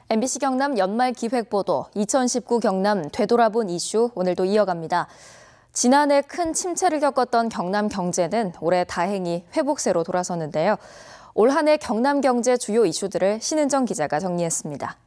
MBC 경남 연말 기획보도 2019 경남 되돌아본 이슈 오늘도 이어갑니다. 지난해 큰 침체를 겪었던 경남 경제는 올해 다행히 회복세로 돌아섰는데요. 올 한 해 경남 경제 주요 이슈들을 신은정 기자가 정리했습니다.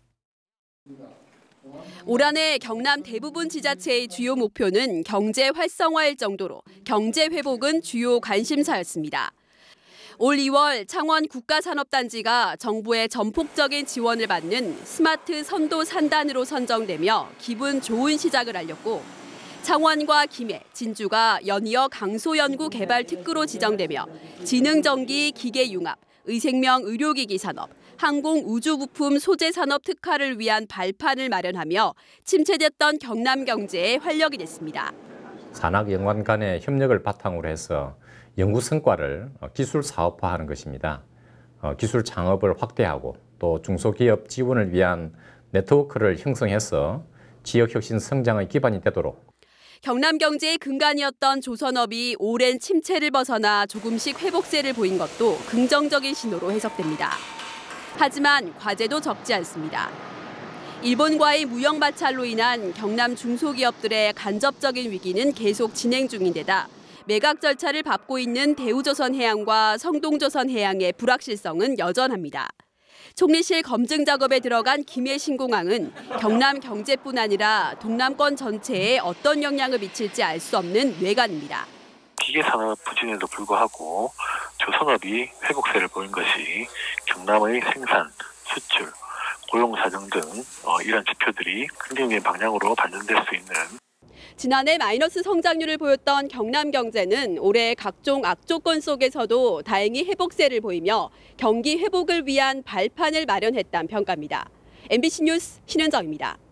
올 한 해 경남 대부분 지자체의 주요 목표는 경제 활성화일 정도로 경제 회복은 주요 관심사였습니다. 올 2월 창원 국가산업단지가 정부의 전폭적인 지원을 받는 스마트 선도 산단으로 선정되며 기분 좋은 시작을 알렸고, 창원과 김해, 진주가 연이어 강소연구 개발 특구로 지정되며 지능전기 기계융합, 의생명 의료기기 산업, 항공 우주부품 소재 산업 특화를 위한 발판을 마련하며 침체됐던 경남 경제에 활력이 됐습니다. 산학연구원 간의 협력을 바탕으로 해서 연구 성과를 기술 사업화하는 것입니다. 기술 창업을 확대하고 또 중소기업 지원을 위한 네트워크를 형성해서 지역 혁신 성장의 기반이 되도록. 경남 경제의 근간이었던 조선업이 오랜 침체를 벗어나 조금씩 회복세를 보인 것도 긍정적인 신호로 해석됩니다. 하지만 과제도 적지 않습니다. 일본과의 무역 마찰로 인한 경남 중소기업들의 간접적인 위기는 계속 진행 중인데다 매각 절차를 밟고 있는 대우조선해양과 성동조선해양의 불확실성은 여전합니다. 총리실 검증 작업에 들어간 김해 신공항은 경남 경제뿐 아니라 동남권 전체에 어떤 영향을 미칠지 알 수 없는 뇌관입니다. 기계산업 부진에도 불구하고 조선업이 회복세를 보인 것이 경남의 생산, 수출, 고용 사정 등 이런 지표들이 긍정적인 방향으로 반전될 수 있는. 지난해 마이너스 성장률을 보였던 경남 경제는 올해 각종 악조건 속에서도 다행히 회복세를 보이며 경기 회복을 위한 발판을 마련했다는 평가입니다. MBC 뉴스 신은정입니다.